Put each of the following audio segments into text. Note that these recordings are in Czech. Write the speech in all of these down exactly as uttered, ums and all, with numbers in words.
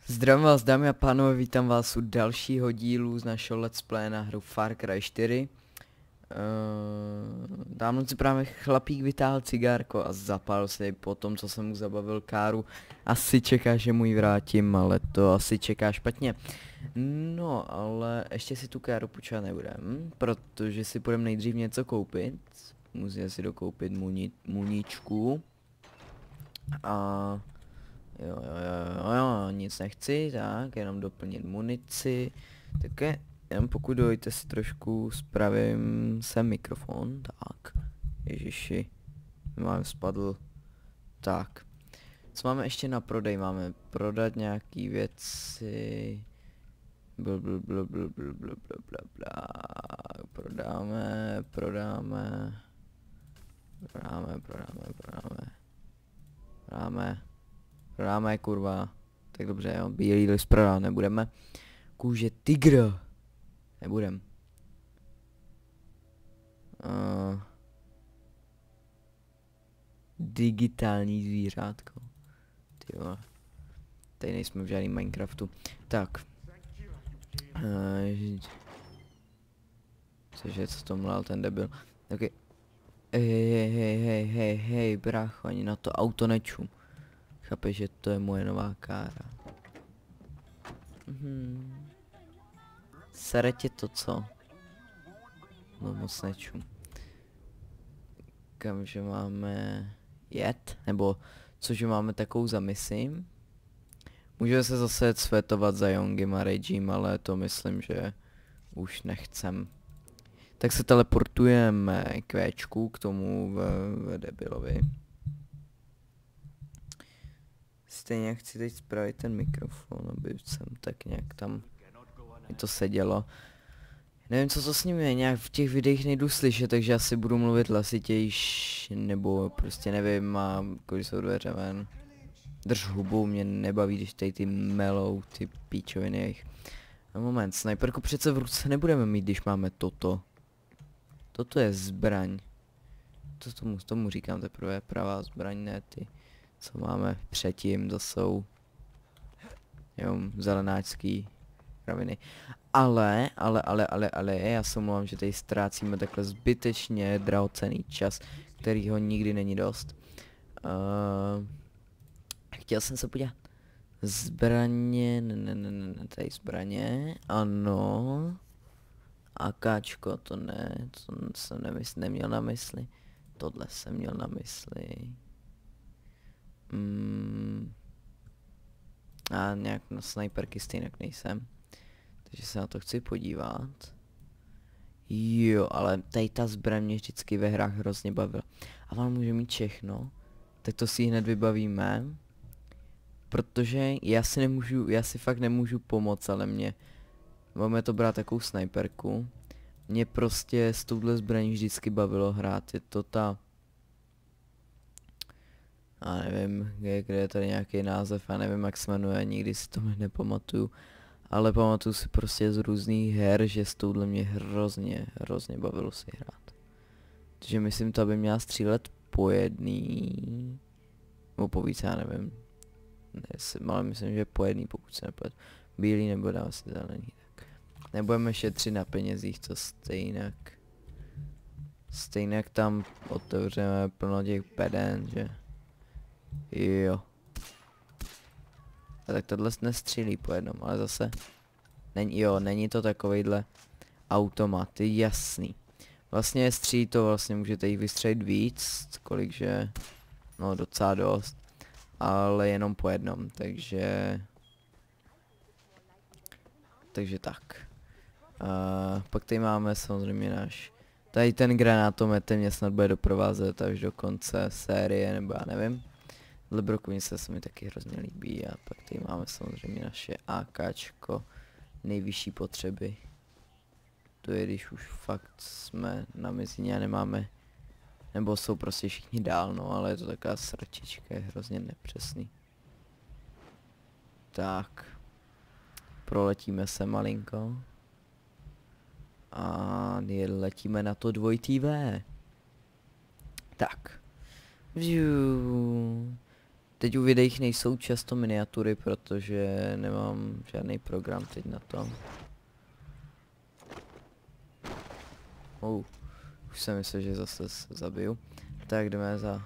Zdravím vás, dámy a pánové, vítám vás u dalšího dílu z našeho let's play na hru Far Cry čtyři. Uh, dávno si právě chlapík vytáhl cigárko a zapálil se po tom, co jsem mu zabavil káru. Asi čeká, že mu ji vrátím, ale to asi čeká špatně. No, ale ještě si tu káru počítat nebudem, protože si půjdeme nejdřív něco koupit. Musíme si dokoupit muni muničku. A... Jo, jo, jo, jo, jo, nic nechci, tak, jenom doplnit munici, tak je, jenom pokud dojďte si trošku, spravím sem mikrofon, tak, ježiši, mám spadl, tak, co máme ještě na prodej, máme prodat nějaký věci, bl bl bl bl bl bl bl bl bla, prodáme, prodáme, prodáme, prodáme, prodáme, prodáme. Prodáme, kurva. Tak dobře, jo. Bílý list prodá, nebudeme. Kůže tygr. Nebudem. Uh, digitální zvířátko. Tyjo. Tady nejsme v žádném Minecraftu. Tak. Uh, cože, co to mlal ten debil. Ok. Hej, hej, hej, hej, hej, hej, brácho, ani na to auto nečum. Chápeš, že to je moje nová kára. Mhm. Sere tě to, co? No moc nečum. Kamže máme jet? Nebo cože máme takovou za misi? Můžeme se zase světovat za Yongim a Regim, ale to myslím, že už nechcem. Tak se teleportujeme k Véčku, k tomu v, v debilovi. Stejně chci teď spravit ten mikrofon, aby jsem tak nějak tam mi to sedělo. Nevím, co to s ním je, nějak v těch videích nejdu slyšet, takže asi budu mluvit hlasitější, nebo prostě nevím, a když jsou dveře ven. Drž hubu, mě nebaví, když tady ty melou, ty píčoviny jejich. No moment, snajperku přece v ruce nebudeme mít, když máme toto. Toto je zbraň. To tomu, tomu říkám teprve pravá zbraň, ne ty, co máme předtím, to jsou jenom zelenáčský kraviny. Ale, ale, ale, ale, ale, já se omlouvám, že tady ztrácíme takhle zbytečně drahocenný čas, kterýho nikdy není dost. Uh, chtěl jsem se podívat. Zbraně, ne, ne, ne, ne, tady zbraně, ano. Akáčko, to ne, to jsem nemysl, neměl na mysli. Tohle jsem měl na mysli. Mm. A nějak na sniperky stejně nejsem. Takže se na to chci podívat. Jo, ale tady ta zbraň mě vždycky ve hrách hrozně bavila. A vám může mít všechno. Tak to si hned vybavíme. Protože já si nemůžu, já si fakt nemůžu pomoct, ale mě... Máme to brát takovou sniperku. Mě prostě s touhle zbraní vždycky bavilo hrát. Je to ta... A nevím, kde, kde je tady nějaký název, já nevím, jak se jmenuje, nikdy si to nepamatuju. Ale pamatuju si prostě z různých her, že s touhle mě hrozně, hrozně bavilo si hrát. Takže myslím, to by měla střílet po jedný... Nebo po víc, já nevím. Ne, ale myslím, že po jedný, pokud se nepletu. Bílý nebo dám si zelený, tak. Nebudeme šetřit na penězích, to stejnak. Stejnak tam otevřeme plno těch peden, že... Jo. A tak tohle nestřílí po jednom, ale zase... Není, jo, není to takovejhle automat, je jasný. Vlastně střílí to, vlastně můžete jich vystřelit víc, kolikže... No docela dost. Ale jenom po jednom, takže... Takže tak. Uh, pak tady máme samozřejmě náš... Tady ten granátomet mě snad bude doprovázet až do konce série, nebo já nevím. Lebrokovnice se mi taky hrozně líbí a pak tady máme samozřejmě naše AKčko, nejvyšší potřeby. To je, když už fakt jsme na mizině a nemáme, nebo jsou prostě všichni dál, no, ale je to taková sračička, je hrozně nepřesný. Tak. Proletíme se malinko. A letíme na to dvojitý V. Tak. Vžuu. Teď u videích nejsou často miniatury, protože nemám žádný program teď na to. Oh, už jsem myslel, že zase se zabiju. Tak jdeme za...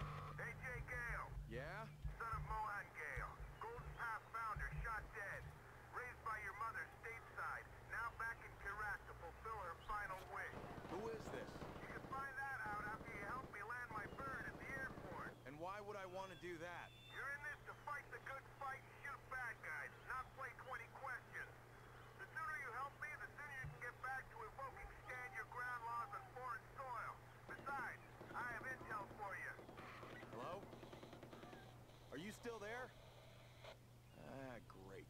Still there? Ah, great.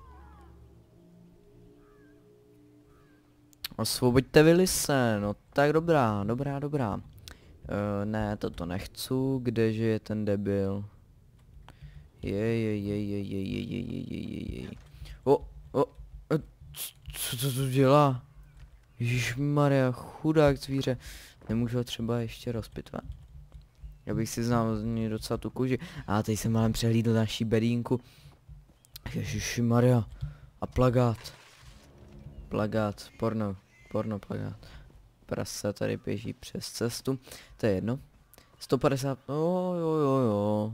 Osvoboďte Willise, no tak dobrá, dobrá, dobrá. Uh, ne, toto nechci, kdeže je ten debil? Jej, jej, jej, jej, jej, jej, jej, jej, jej, jej. O, o, e, co to tu dělá? Ježišmarja, chudák zvíře. Nemůžu ho třeba ještě rozpitvat? Já bych si znal z ní docela tu kůži. A teď jsem málem přehlídl naší bedínku. Ježišmarja. A plagát. Plagát, porno, porno plagát. Prasa tady běží přes cestu. To je jedno. sto padesát, jo, jo, jo, jo.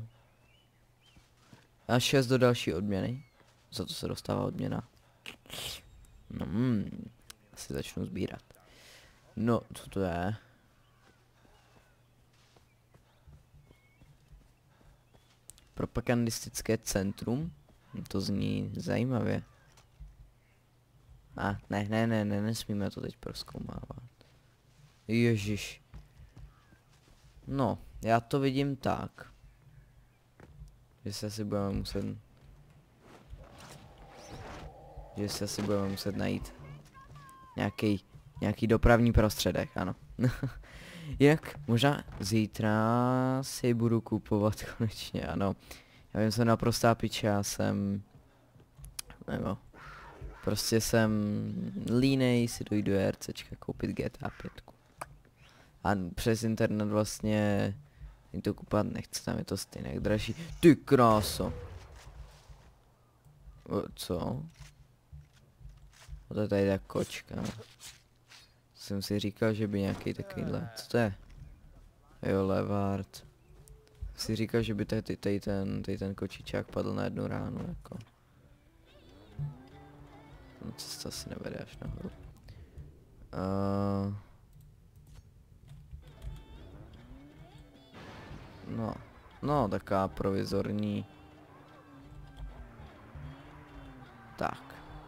A šest do další odměny. Za to se dostává odměna. No, hmm. Asi začnu sbírat. No, co to je? Propagandistické centrum? To zní zajímavě. A, ah, ne, ne, ne, ne, nesmíme to teď prozkoumávat. Ježiš. No, já to vidím tak. Že se asi budeme muset... Že se asi budeme muset najít nějaký, nějaký dopravní prostředek, ano. Jinak možná zítra si budu kupovat konečně, ano. Já vím, jsem naprostá piče, já jsem... Nebo... Prostě jsem línej si dojdu do RCčka koupit G T A pět. A přes internet vlastně mi to kupovat nechci, tam je to stejně dražší. Ty kráso. O, co? O, to je tady ta kočka. Jsem si říkal, že by nějaký takovýhle. Co to je? Jo, levard. Si říkal, že by tady, tady, ten, tady ten kočičák padl na jednu ránu, jako. No, cesta si nevede až nahoru. Uh, no, no, taková provizorní. Tak.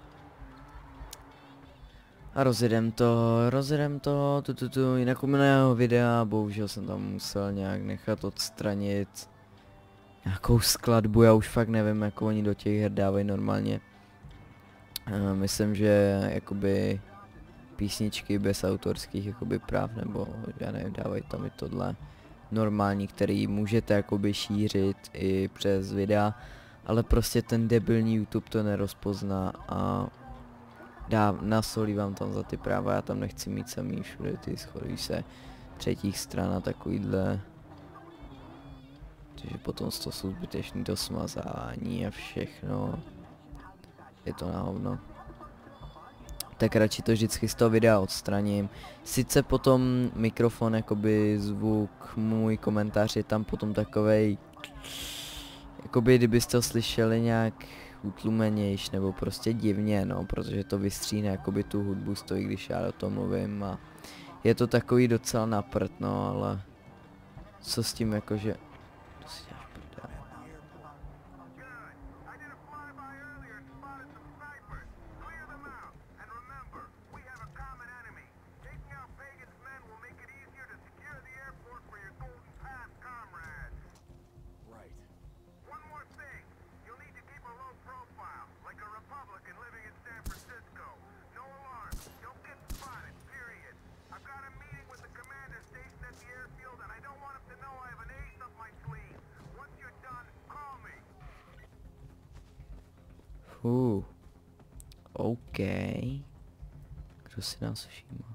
A rozjedem to, rozjedem to, tu, tu, tu, jinak u minulého videa, bohužel jsem tam musel nějak nechat odstranit nějakou skladbu, já už fakt nevím, jak oni do těch her dávají normálně. Uh, myslím, že jakoby písničky bez autorských jakoby práv, nebo já nevím, dávají tam i tohle normální, který můžete jakoby šířit i přes videa, ale prostě ten debilní YouTube to nerozpozná a dá, nasolí vám tam za ty práva, já tam nechci mít samý všude ty schody se třetích stran a takovýhle, takže potom to jsou zbytečný to smazání a všechno, je to na hovno. Tak radši to vždycky z toho videa odstraním. Sice potom mikrofon, jakoby zvuk, můj komentář je tam potom takovej, jakoby kdybyste ho slyšeli nějak utlumenějš nebo prostě divně, no, protože to vystříhne jakoby tu hudbu stojí, když já o tom mluvím a je to takový docela na prd, no, ale co s tím jakože... To si děláš prdel. Uh, OK. Kdo si nás všímá?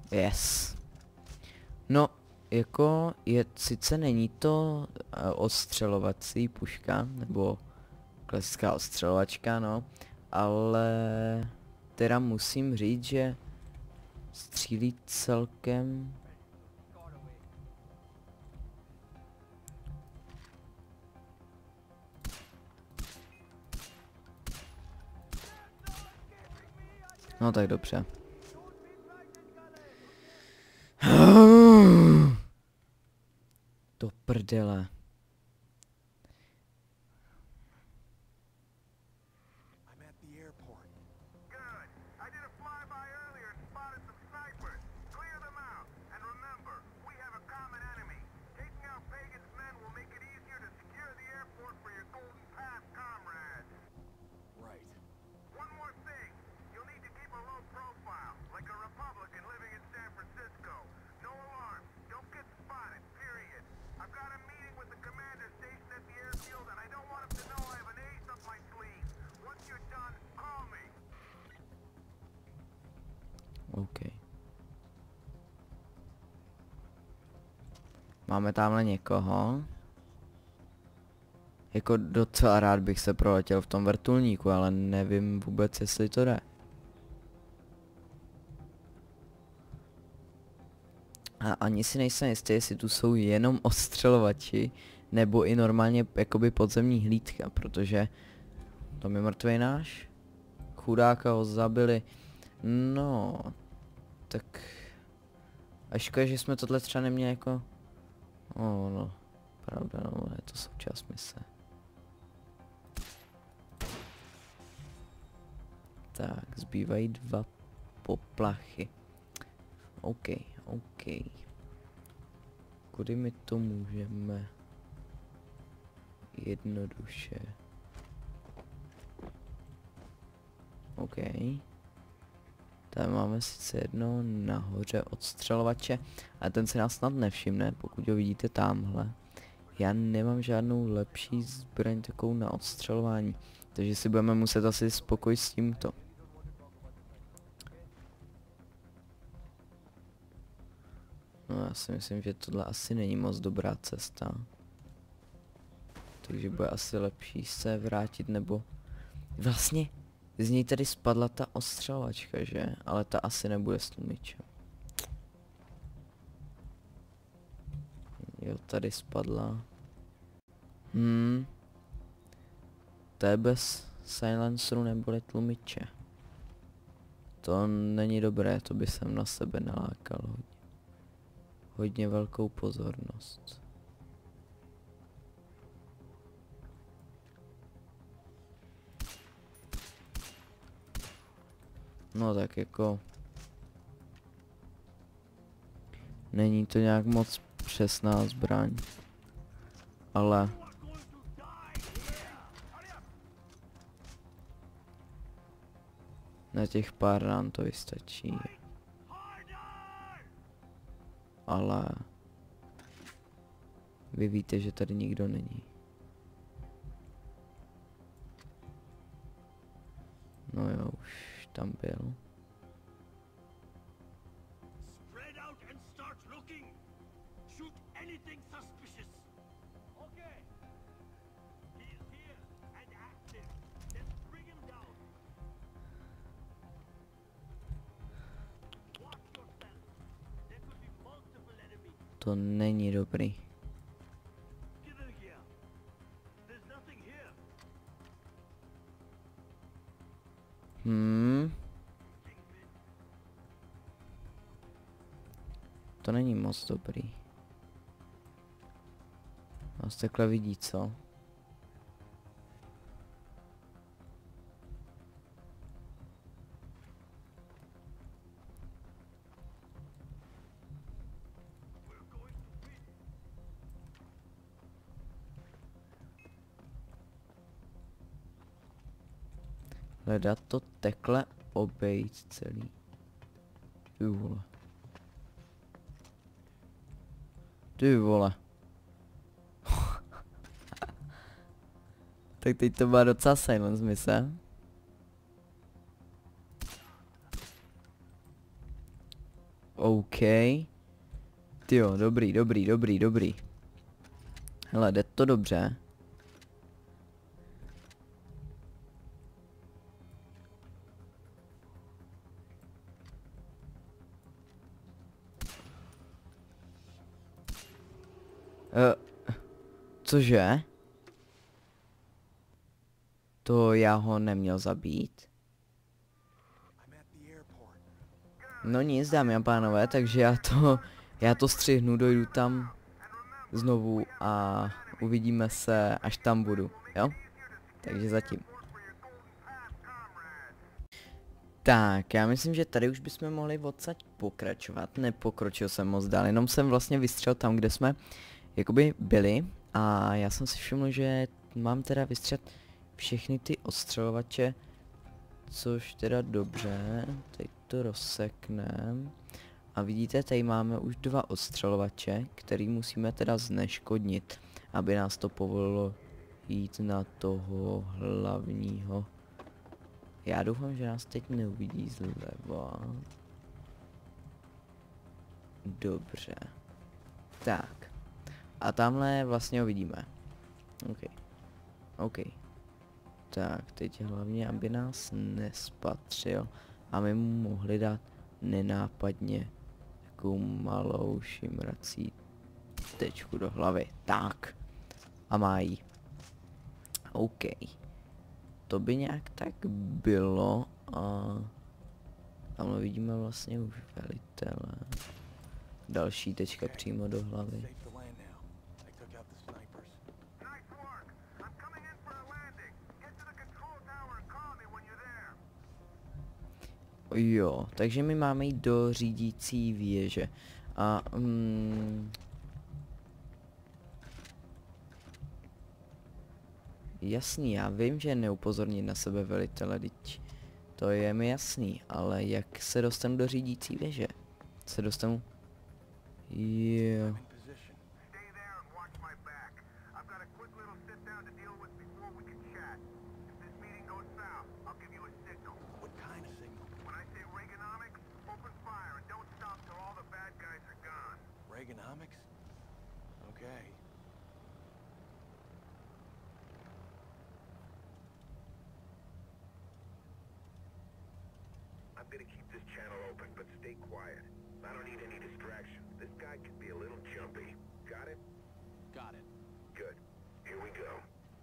Yes. No, jako je, sice není to uh, odstřelovací puška, nebo klasická odstřelovačka, no, ale teda musím říct, že střílí celkem... No tak dobře. Do prdele. I'm at the airport. Good. I did a flyby earlier and spotted some snipers. Clear them out. And remember, we have a common enemy. Taking out Pagan's men will make it easier to secure the airport for your Golden Path comrades. Right. One more thing. You'll need to keep a low profile, like a Republican living in San Francisco. No alarms. Don't get spotted, period. I've got a meeting with the commander stationed at the airfield, and I don't want him to know I have an ace up my sleeve. Once you're done, call me. OK. Máme tamhle někoho. Jako docela rád bych se proletěl v tom vrtulníku, ale nevím vůbec, jestli to jde. A ani si nejsem jistý, jestli tu jsou jenom ostřelovači, nebo i normálně jakoby podzemní hlídka, protože tam je mrtvej náš. Chudáka ho zabili. No, tak... A škoda, že jsme tohle třeba neměli jako... Oh, no, pravda, no, je to součást mise. Tak, zbývají dva poplachy. OK, OK. Kudy my to můžeme jednoduše... OK. Tady máme sice jedno nahoře odstřelovače, ale ten se nás snad nevšimne, pokud ho vidíte tamhle. Já nemám žádnou lepší zbraň takovou na odstřelování, takže si budeme muset asi spokojit s tímto. No já si myslím, že tohle asi není moc dobrá cesta. Takže bude asi lepší se vrátit, nebo... Vlastně z něj tady spadla ta ostřelovačka, že? Ale ta asi nebude s tlumičem. Jo, tady spadla. Hmm. To je bez silenceru neboli tlumiče. To není dobré, to by jsem na sebe nalákal hodně. Hodně velkou pozornost. No tak jako... Není to nějak moc přesná zbraň. Ale... Na těch pár rán to vystačí. Ale... Vy víte, že tady nikdo není. No jo, už tam byl. To není dobrý. Hmm. To není moc dobrý. Nás takhle vidí, co? Hledat to tekle obejít celý. Ty vole. Ty vole. Tak teď to byla docela silence mise. OK. Tyjo, dobrý, dobrý, dobrý, dobrý. Hele, jde to dobře. Uh, cože? To já ho neměl zabít? No nic, dámy a pánové, takže já to, já to střihnu, dojdu tam znovu a uvidíme se, až tam budu, jo? Takže zatím. Tak, já myslím, že tady už bychom mohli odsaď pokračovat. Nepokročil jsem moc dál, jenom jsem vlastně vystřelil tam, kde jsme jakoby byli. A já jsem si všiml, že mám teda vystřelit všechny ty odstřelovače, což teda dobře. Teď to rozseknem. A vidíte, tady máme už dva odstřelovače, který musíme teda zneškodnit, aby nás to povolilo jít na toho hlavního. Já doufám, že nás teď neuvidí zleva. Dobře. Tak. A tamhle vlastně ho vidíme. OK. OK. Tak, teď hlavně, aby nás nespatřil. A my mu mohli dát nenápadně takovou malou šimrací tečku do hlavy. Tak. A má jí. OK. To by nějak tak bylo a tamhle vidíme vlastně už velitele. Další tečka přímo do hlavy. Jo, takže my máme jít do řídící věže. A mm, jasný, já vím, že neupozornit na sebe velitele, teď to je mi jasný, ale jak se dostanu do řídící věže? Se dostanu? Jo. Reaganomics? Okay. I'm gonna keep this channel open, but stay quiet. I don't need any distractions. This guy could be a little jumpy. Got it? Got it. Good. Here we go.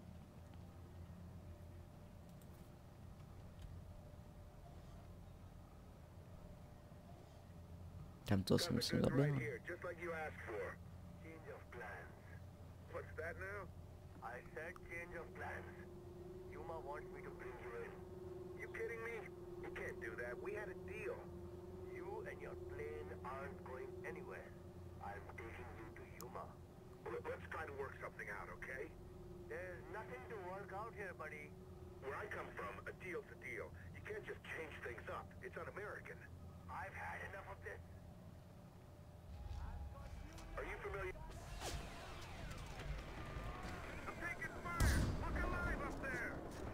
Tam to jsem si zabil. Just like you asked for. Change of plans. What's that now? I said change of plans. Yuma wants me to bring you in. You kidding me? You can't do that. We had a deal. You and your plane aren't going anywhere. I'm taking you to Yuma. Well, let's try to work something out, okay? There's nothing to work out here, buddy. Where I come from, a deal's a deal. You can't just change things up. It's un-American. I've had enough of this. Are you familiar? I'm taking fire! Look alive up there!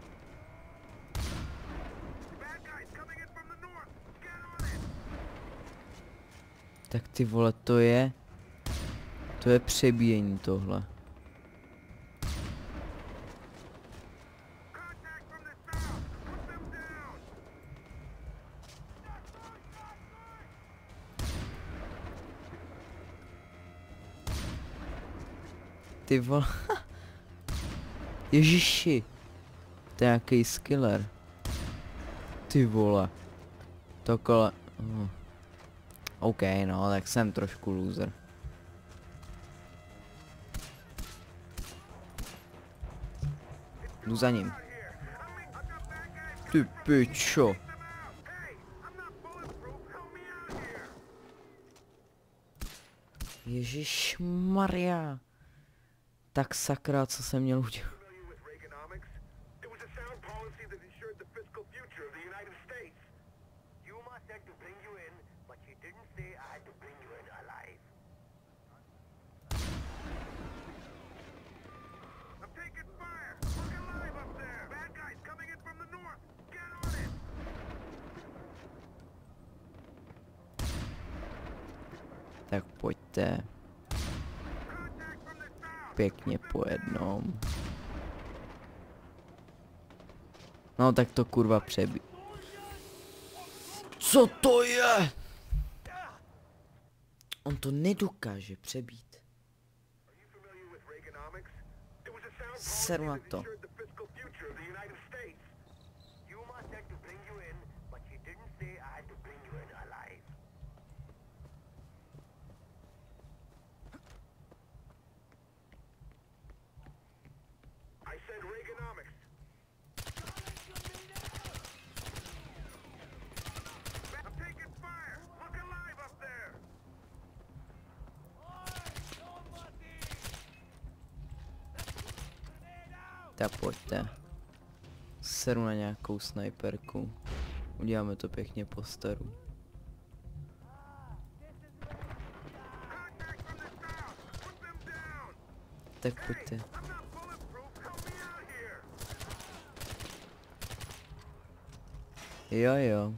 Bad guys coming in from the north! Get on it! Tak ty vole, to je... To je přebíjení tohle. Contact from the south! Put them down! Ty vole. Ježiši. To je nějaký skiller. Ty vole. Takhle. Oh. OK, no, tak jsem trošku loser. Jdu za ním. Ty pičo. Ježišmarja. Tak sakra, co jsem měl udělat. Tak pojďte. Pěkně po jednom. No tak to kurva přebí. Co to je? On to nedokáže přebít. Seru na to. Tak pojďte. Seru na nějakou snajperku. Uděláme to pěkně po staru. Tak pojďte. Jo jo.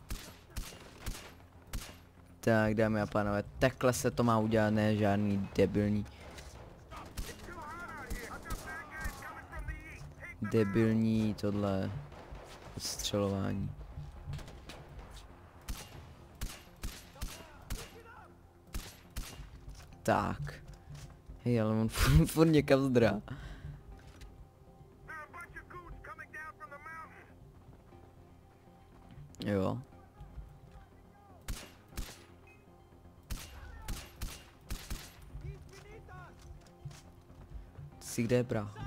Tak dámy a pánové, takhle se to má udělat, ne žádný debilní. Debilní tohle odstřelování. Tak. Hej, ale on furt, furt někam zdrá. Jo. Si kde je brácho?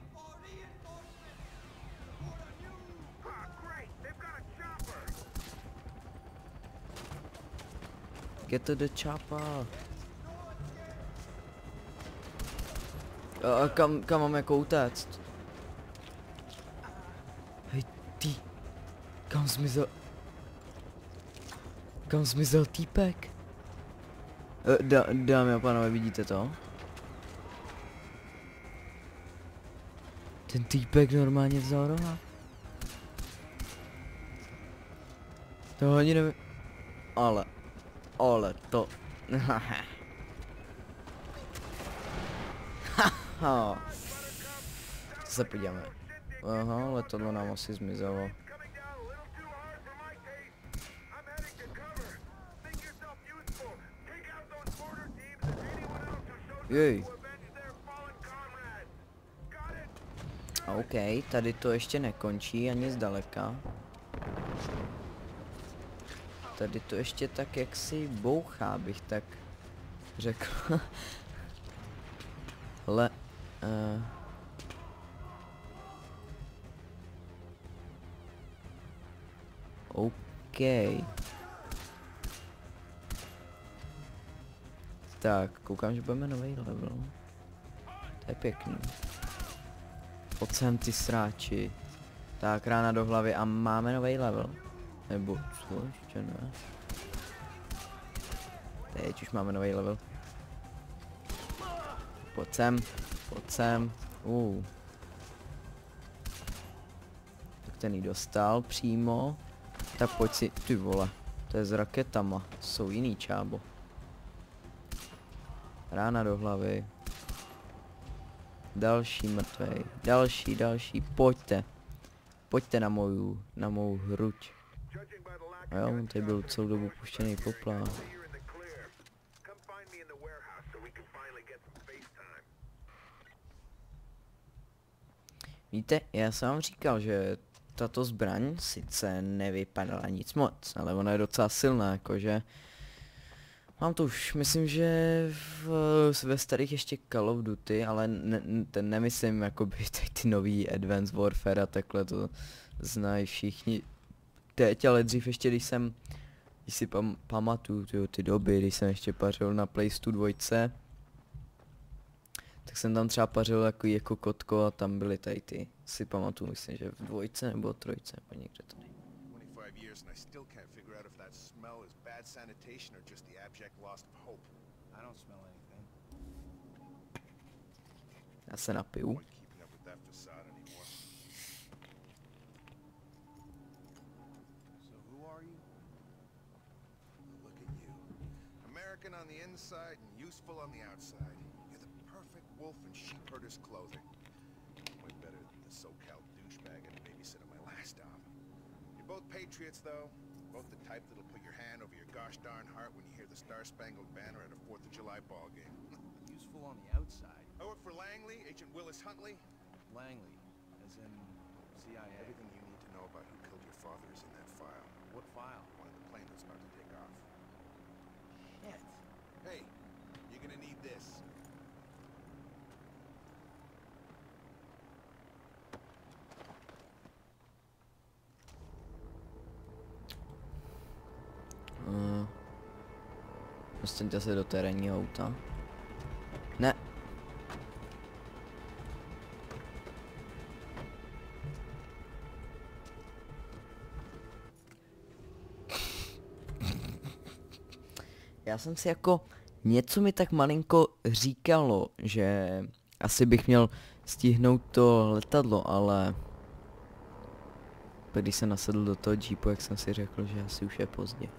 Get to the chopper. A kam, kam mám jako utéct? Hej ty. Kam zmizel? Kam zmizel týpek? E, da, dámy a pánové, vidíte to? Ten týpek normálně vzal roha. To ani nevím. Ale. Ale to. Haha. To se podíváme. Aha, ale tohle nám asi zmizelo. Jej. OK, tady to ještě nekončí ani zdaleka. Tady to ještě tak jaksi bouchá, bych tak řekl. Ale... Uh, OK. Tak, koukám, že budeme nový level. To je pěkný. Pojď sem ty sráči. Tak, rána do hlavy a máme nový level. Nebo co, ještě ne. Teď už máme nový level. Pojď sem, pojď sem. Uh. Tak ten jí dostal přímo. Tak pojď si, ty vole. To je s raketama, jsou jiný čábo. Rána do hlavy. Další mrtvej, další, další, pojďte. Pojďte na moju, na mou hruď. A jo, on tady byl celou dobu puštěný poplá. Víte, já jsem vám říkal, že tato zbraň sice nevypadala nic moc, ale ona je docela silná, jakože. Mám to už, myslím, že v, ve starých ještě Call of Duty, ale ne, ten nemyslím jakoby ty, ty nový Advanced Warfare a takhle, to znají všichni teď, ale dřív ještě, když jsem, když si pam, pamatuju ty, ty doby, když jsem ještě pařil na Playstu dvojce, tak jsem tam třeba pařil jako, jako kotko a tam byly tady ty, si pamatuju, myslím, že v dvojce nebo trojce, nebo někde tady. Sanitation or just the abject loss of hope. I don't smell anything. Já se napiju. So who are you? Look at you. America looking on the inside and useful on the outside. You're the perfect wolf in sheep herder's clothing. Way better than the SoCal douchebag and babysitter my last job. You're both patriots, though. Both the type that'll put your hand over your gosh darn heart when you hear the Star-Spangled Banner at a fourth of July ball game. Useful on the outside. I work for Langley, Agent Willis Huntley. Langley, as in C I A. Everything you need to know about who killed your father is in that file. What file? One of the planes that's about to take off. Shit. Hey, you're gonna need this. Uh, dostaňte se do terénního auta. Ne. Já jsem si jako, něco mi tak malinko říkalo, že asi bych měl stihnout to letadlo, ale když jsem nasedl do toho jeepu, jak jsem si řekl, že asi už je pozdě.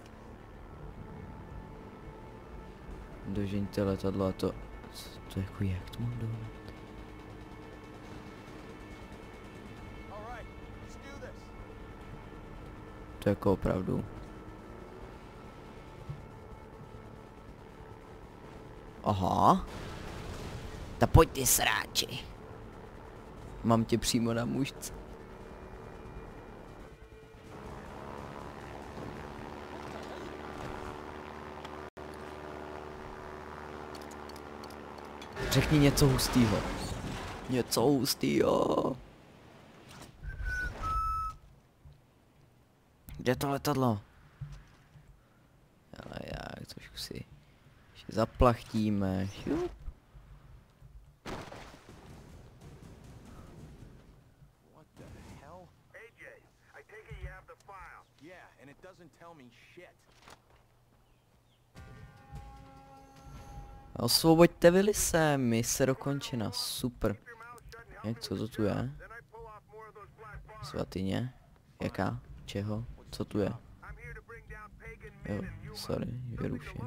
Dožeňte letadlo a to, to jako jak to mám dovolit? To jako opravdu. Aha. Ta pojď ty sráči. Mám tě přímo na mužce. Řekni něco hustýho. Něco hustýho. Kde je to letadlo? Ale já trošku si ještě zaplachtíme. Šup. What the hell? A J, I take it you have the file. Yeah, and it doesn't tell me shit. Osvoboďte Willise, mise dokončena, super. Jak, co to tu je? Svatyně? Jaká? Čeho? Co tu je? Jo, sorry, vyruším.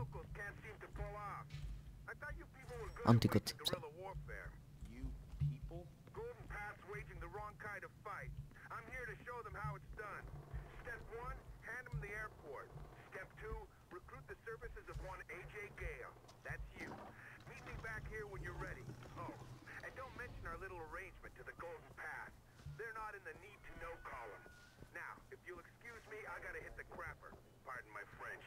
Antikoncepce. You people? Golden Pass waging the wrong kind of fight. I'm here to show them how it's done. Step one, hand them the airport. Step two, recruit the services of one A J Gale. That's you. Meet me back here when you're ready. Oh, and don't mention our little arrangement to the Golden Pass. They're not in the need to know column. Now, if you'll excuse me, I gotta hit the crapper. Pardon my French.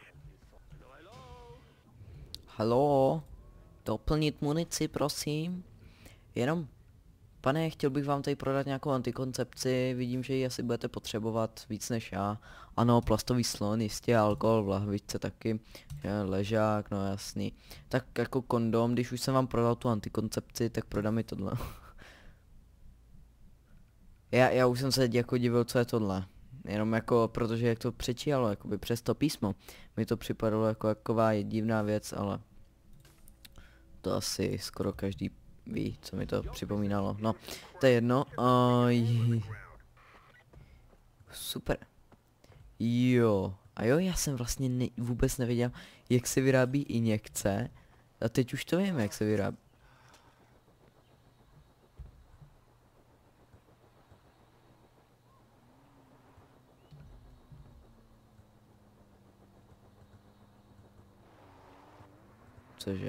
Haló? Doplnit munici, prosím. Jenom, pane, chtěl bych vám tady prodat nějakou antikoncepci, vidím, že ji asi budete potřebovat víc než já. Ano, plastový slon, jistě, alkohol v lahvičce taky, je, ležák, no jasný. Tak jako kondom, když už jsem vám prodal tu antikoncepci, tak prodám mi tohle. já, já už jsem se jako divil, co je tohle. Jenom jako, protože jak to přečíhalo, jakoby přes to písmo, mi to připadalo jako taková divná věc, ale to asi skoro každý ví, co mi to připomínalo. No, to je jedno. Uh, super. Jo. A jo, já jsem vlastně ne vůbec nevěděl, jak se vyrábí injekce. A teď už to vím, jak se vyrábí. Cože?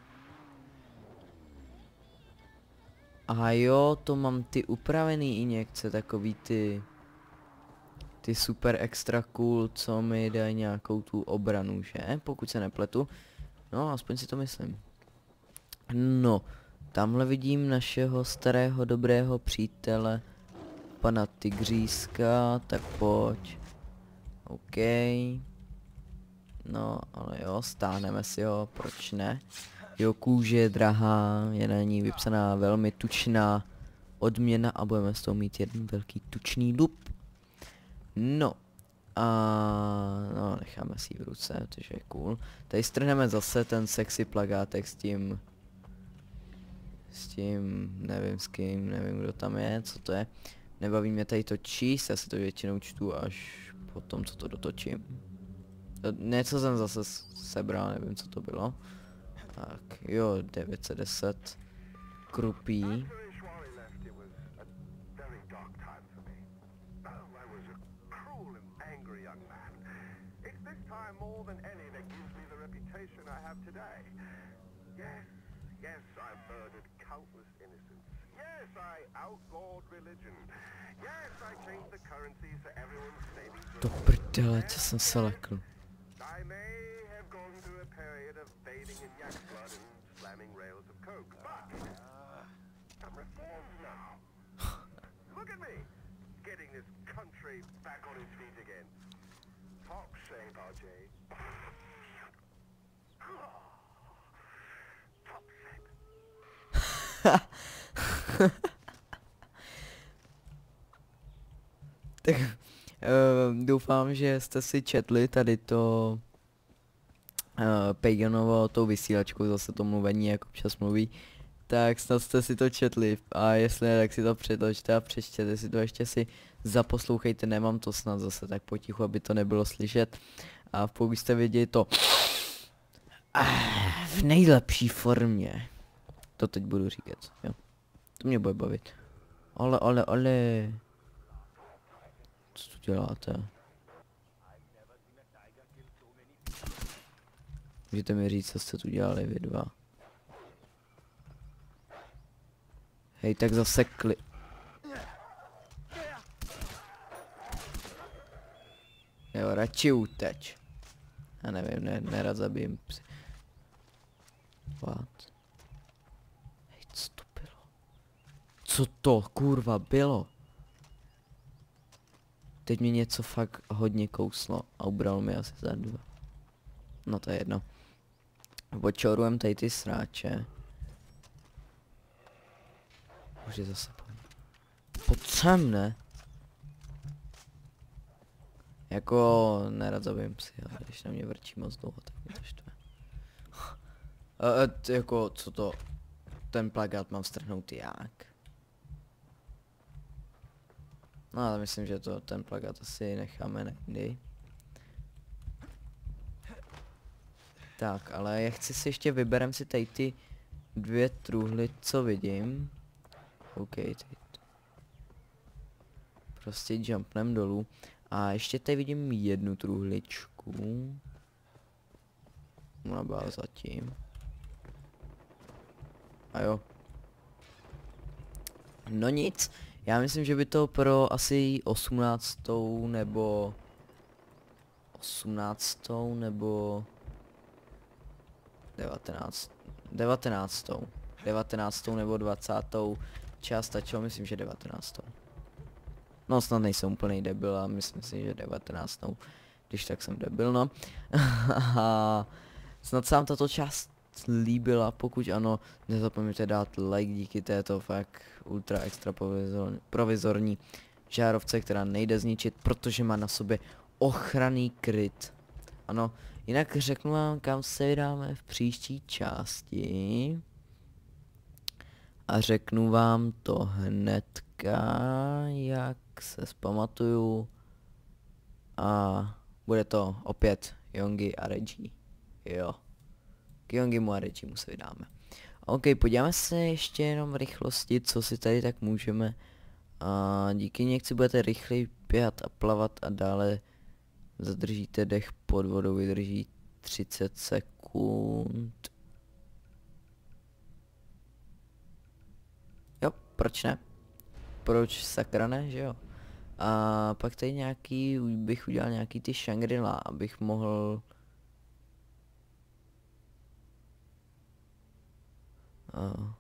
A jo, to mám ty upravený injekce, takový ty... Ty super extra cool, co mi dají nějakou tu obranu, že? Pokud se nepletu. No, aspoň si to myslím. No, tamhle vidím našeho starého dobrého přítele, pana Tygříska, tak pojď. OK. No, ale jo, stáhneme si ho, proč ne? Jo, kůže je drahá, je na ní vypsaná velmi tučná odměna a budeme z toho mít jeden velký tučný lup. No. A no, necháme si ji v ruce, což je cool. Tady strhneme zase ten sexy plagátek s tím... S tím, nevím s kým, nevím kdo tam je, co to je. Nebaví mě tady to číst, já si to většinou čtu až potom, co to dotočím. Něco jsem zase sebral, nevím co to bylo. Tak, jo, devět set deset. Krupí. After Ishwari left, it was a very dark time for me. Oh, I was a cruel and angry young man. It's this time more than any that gives me the reputation I have today. Yes, yes, I murdered countless innocents. Yes, I outlawed religion. Yes, I changed the currency for everyone's savings. Do prdele, co jsem se lekl. I may have gone through a period of bathing in yak's blood and slamming rails of coke, but uh, I'm reformed now. Look at me, getting this country back on its feet again. Top shape, R J. Top shape. Tak uh, doufám, že jste si četli tady to uh, Paganovo tou vysílačkou, zase to mluvení, jak občas mluví, tak snad jste si to četli a jestli ne, tak si to přetočte a přečtěte si to, ještě si zaposlouchejte, nemám to snad zase tak potichu, aby to nebylo slyšet a pokud jste viděli to ah, v nejlepší formě, to teď budu říkat, jo, to mě bude bavit, ale, ale, ale, co tu děláte? Můžete mi říct, co jste tu dělali vy dva? Hej, tak zasekli. Jo, radši uteč. Já nevím, ne, nerad zabijem psy. What? Hej, co to bylo? Co to kurva bylo? Teď mi něco fakt hodně kouslo a ubral mi asi za dva. No to je jedno. Odčourujem tady ty sráče. Už je zase pojď. Pojď sem, ne? Jako nerad zabijím psy, ale když na mě vrčí moc dlouho, tak mě to štve. A, a, t, jako co to? Ten plakát mám strhnout jak? No ale myslím, že to ten plakát asi necháme nejdy. Tak, ale já chci si ještě vyberem si tady ty dvě truhly, co vidím. OK, teď. Prostě jumpnem dolů. A ještě tady vidím jednu truhličku. Ona byla zatím. A jo. No nic. Já myslím, že by to pro asi osmnáctou nebo osmnáctou nebo devatenáct, devatenáctou, devatenáctou nebo dvacátou část stačilo, myslím, že devatenáctou. No snad nejsem úplný debil a myslím si, že devatenáctou, když tak jsem debil, no. A snad se vám tato část líbila, pokud ano, nezapomeňte dát like díky této fakt ultra extra provizorní, provizorní žárovce, která nejde zničit, protože má na sobě ochranný kryt. Ano, jinak řeknu vám, kam se vydáme v příští části. A řeknu vám to hnedka, jak se zpamatuju. A bude to opět Yongi a Reggie. Jo. K Yongimu a Regiemu se vydáme. OK, podíváme se ještě jenom v rychlosti, co si tady tak můžeme. A díky někdy budete rychleji běhat a plavat a dále zadržíte dech pod vodou, vydrží třicet sekund. Jo, proč ne? Proč sakra ne, že jo? A pak tady nějaký, bych udělal nějaký ty Shangri-La, abych mohl... Uh.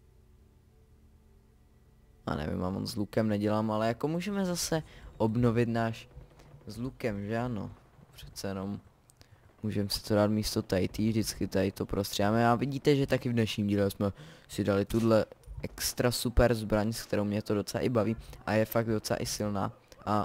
A nevím, mám on s lukem nedělám, ale jako můžeme zase obnovit náš s lukem, že ano? Přece jenom můžeme si to dát místo tady, tý, vždycky tady to prostřídáme a vidíte, že taky v dnešním díle jsme si dali tuhle extra super zbraň, s kterou mě to docela i baví a je fakt docela i silná a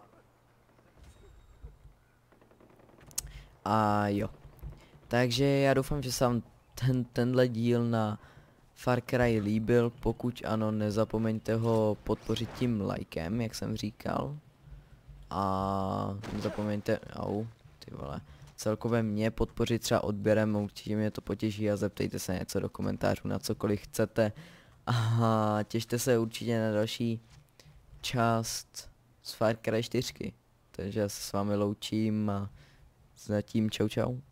a jo. Takže já doufám, že se vám ten, tenhle díl na Far Cry líbil, pokud ano, nezapomeňte ho podpořit tím lajkem, jak jsem říkal. A nezapomeňte, au, ty vole, celkově mě podpořit třeba odběrem, určitě mě to potěší a zeptejte se něco do komentářů na cokoliv chcete. A těšte se určitě na další část z Far Cry čtyři. Takže já se s vámi loučím a zatím čau čau.